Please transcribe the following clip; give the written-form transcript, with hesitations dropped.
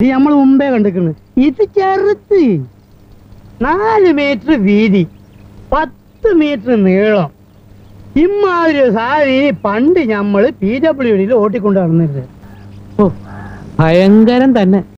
ഇത് നമ്മൾ മുമ്പേ കണ്ടിരിക്കുന്നു. ഇത് ചെറുത്ത് 4 മീറ്റർ വീതി, 10 മീറ്റർ നീളം. ഇമ്മാതിരി സാരി പണ്ട് ഞമ്മള് PWD ഓട്ടിക്കൊണ്ട് നടന്നിരുന്നത്. ഭയങ്കരം തന്നെ.